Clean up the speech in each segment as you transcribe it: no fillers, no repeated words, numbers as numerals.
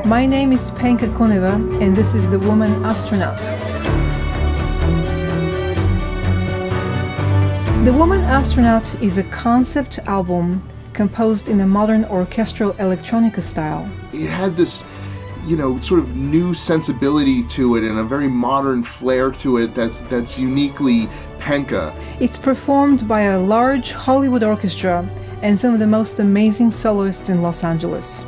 My name is Penka Kouneva, and this is The Woman Astronaut. The Woman Astronaut is a concept album composed in a modern orchestral electronica style. It had this, sort of new sensibility to it and a very modern flair to it that's uniquely Penka. It's performed by a large Hollywood orchestra and some of the most amazing soloists in Los Angeles.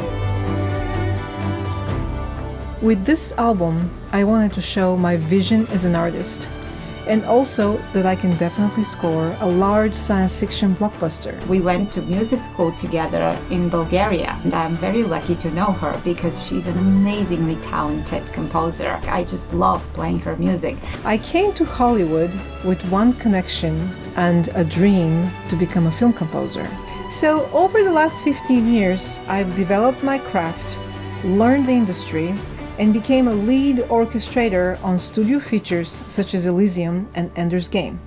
With this album, I wanted to show my vision as an artist, and also that I can definitely score a large science fiction blockbuster. We went to music school together in Bulgaria, and I'm very lucky to know her because she's an amazingly talented composer. I just love playing her music. I came to Hollywood with one connection and a dream to become a film composer. So over the last 15 years, I've developed my craft, learned the industry, and became a lead orchestrator on studio features such as Elysium and Ender's Game.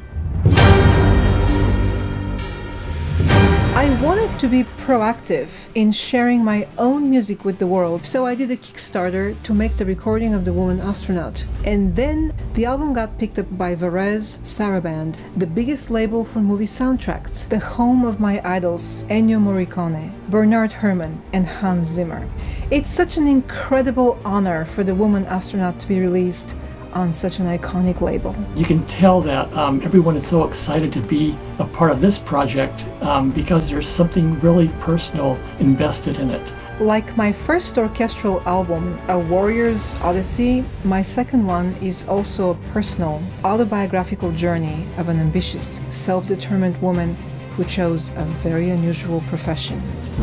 I wanted to be proactive in sharing my own music with the world, so I did a Kickstarter to make the recording of The Woman Astronaut. And then the album got picked up by Varese Sarabande, the biggest label for movie soundtracks, the home of my idols Ennio Morricone, Bernard Herrmann, and Hans Zimmer. It's such an incredible honor for The Woman Astronaut to be released on such an iconic label. You can tell that everyone is so excited to be a part of this project because there's something really personal invested in it. Like my first orchestral album, A Warrior's Odyssey, my second one is also a personal, autobiographical journey of an ambitious, self-determined woman who chose a very unusual profession.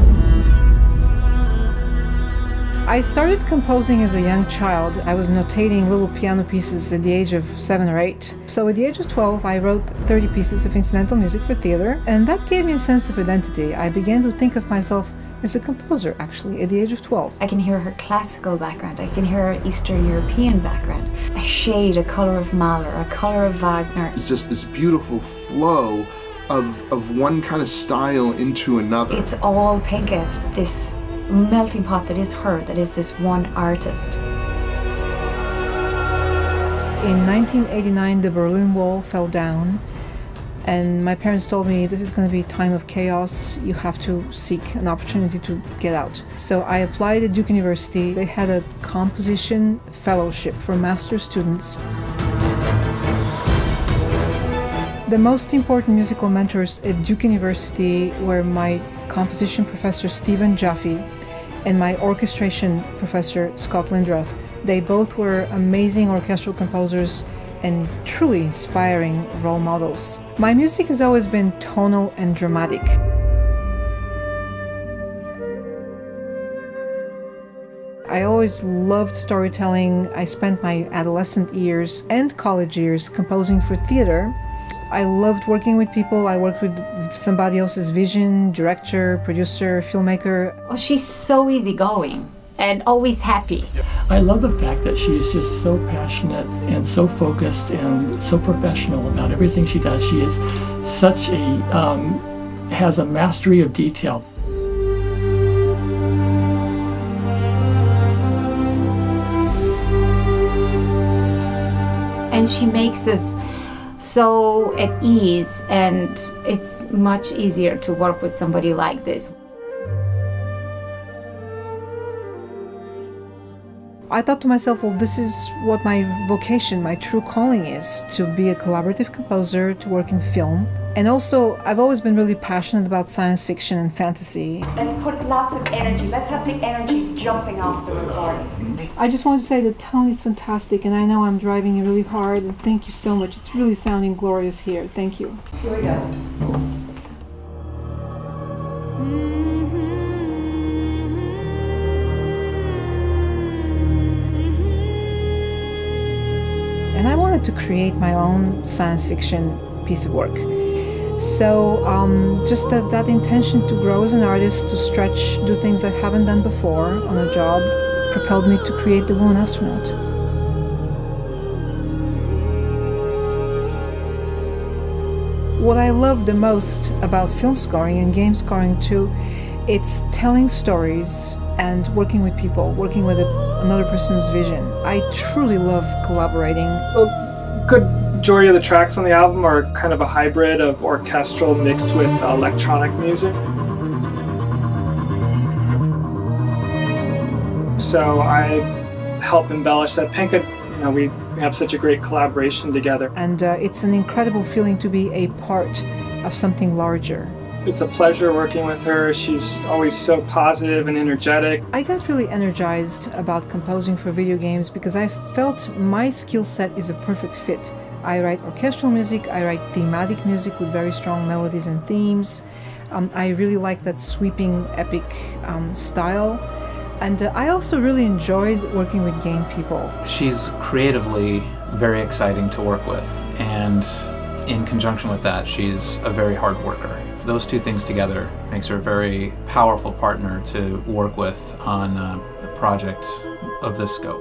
I started composing as a young child. I was notating little piano pieces at the age of 7 or 8. So at the age of 12, I wrote 30 pieces of incidental music for theater, and that gave me a sense of identity. I began to think of myself as a composer, actually, at the age of 12. I can hear her classical background, I can hear her Eastern European background, a shade, a color of Mahler, a color of Wagner. It's just this beautiful flow of one kind of style into another. It's all Penka. It's this melting pot that is her, that is this one artist. In 1989, the Berlin Wall fell down, and my parents told me, this is going to be a time of chaos, you have to seek an opportunity to get out. So I applied at Duke University. They had a composition fellowship for master's students. The most important musical mentors at Duke University were my composition professor Stephen Jaffe and my orchestration professor Scott Lindroth. They both were amazing orchestral composers and truly inspiring role models. My music has always been tonal and dramatic. I always loved storytelling. I spent my adolescent years and college years composing for theater. I loved working with people. I worked with somebody else's vision, director, producer, filmmaker. Oh, she's so easygoing and always happy. I love the fact that she's just so passionate and so focused and so professional about everything she does. She is such a, has a mastery of detail. And she makes us so at ease, and it's much easier to work with somebody like this. I thought to myself, well, this is what my vocation, my true calling is, to be a collaborative composer, to work in film. And also, I've always been really passionate about science fiction and fantasy. Let's put lots of energy. Let's have the energy jumping off the recording. I just want to say the tone is fantastic, and I know I'm driving you really hard, and thank you so much. It's really sounding glorious here. Thank you. Here we go. And I wanted to create my own science fiction piece of work. So just that intention to grow as an artist, to stretch, do things I haven't done before on a job, propelled me to create The Woman Astronaut. What I love the most about film scoring and game scoring too, it's telling stories and working with people, working with another person's vision. I truly love collaborating. A good majority of the tracks on the album are kind of a hybrid of orchestral mixed with electronic music. So I help embellish that. Penka, we have such a great collaboration together. And it's an incredible feeling to be a part of something larger. It's a pleasure working with her. She's always so positive and energetic. I got really energized about composing for video games because I felt my skill set is a perfect fit. I write orchestral music, I write thematic music with very strong melodies and themes. I really like that sweeping, epic style. And I also really enjoyed working with game people. She's creatively very exciting to work with, and in conjunction with that, she's a very hard worker. Those two things together makes her a very powerful partner to work with on a project of this scope.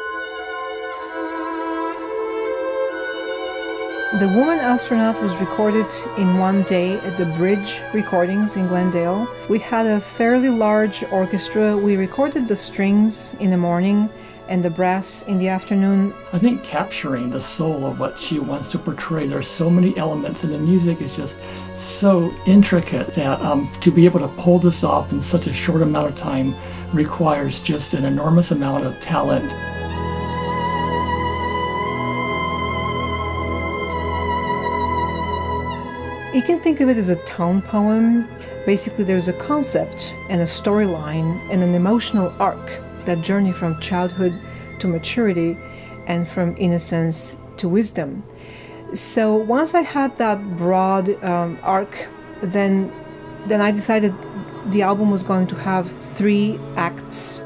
The Woman Astronaut was recorded in one day at the Bridge Recordings in Glendale. We had a fairly large orchestra. We recorded the strings in the morning and the brass in the afternoon. I think capturing the soul of what she wants to portray, there's so many elements, and the music is just so intricate that to be able to pull this off in such a short amount of time requires just an enormous amount of talent. You can think of it as a tone poem. Basically, there's a concept and a storyline and an emotional arc, that journey from childhood to maturity and from innocence to wisdom. So once I had that broad arc, then I decided the album was going to have 3 acts.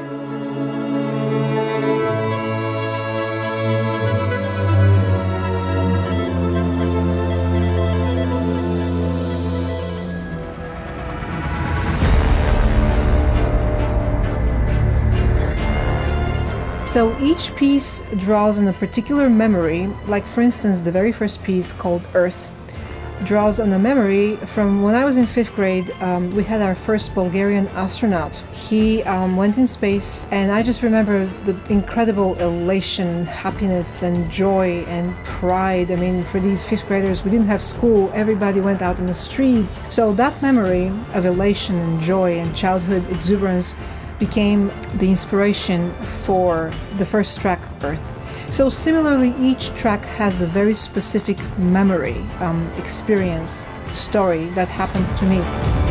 So each piece draws on a particular memory, like for instance the very first piece called Earth draws on a memory from when I was in 5th grade. We had our first Bulgarian astronaut. He went in space, and I just remember the incredible elation, happiness and joy and pride. I mean, for these 5th graders, we didn't have school, everybody went out in the streets. So that memory of elation and joy and childhood exuberance became the inspiration for the first track, Earth. So similarly, each track has a very specific memory, experience, story that happened to me.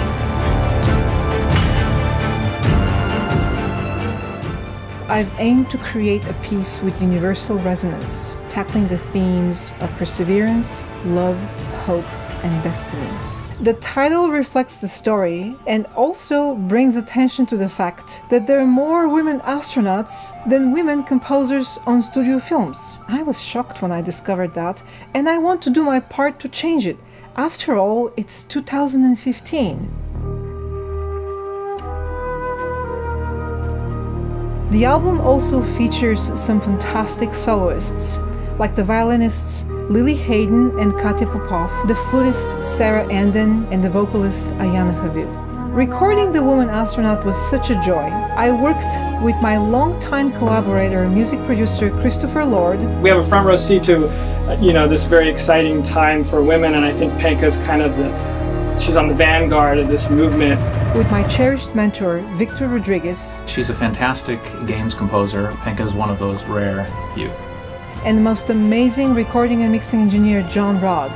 I've aimed to create a piece with universal resonance, tackling the themes of perseverance, love, hope, and destiny. The title reflects the story and also brings attention to the fact that there are more women astronauts than women composers on studio films. I was shocked when I discovered that, and I want to do my part to change it. After all, it's 2015. The album also features some fantastic soloists, like the violinists Lily Hayden and Katya Popov, the flutist Sarah Anden, and the vocalist Ayana Haviv. Recording The Woman Astronaut was such a joy. I worked with my longtime collaborator, music producer Christopher Lord. We have a front row seat to, this very exciting time for women, and I think Penka's kind of she's on the vanguard of this movement. With my cherished mentor, Victor Rodriguez. She's a fantastic games composer. Penka is one of those rare few. And the most amazing recording and mixing engineer, John Rod.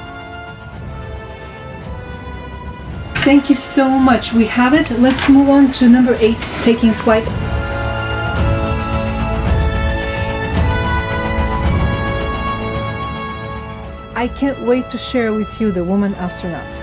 Thank you so much. We have it. Let's move on to number 8, Taking Flight. I can't wait to share with you The Woman Astronaut.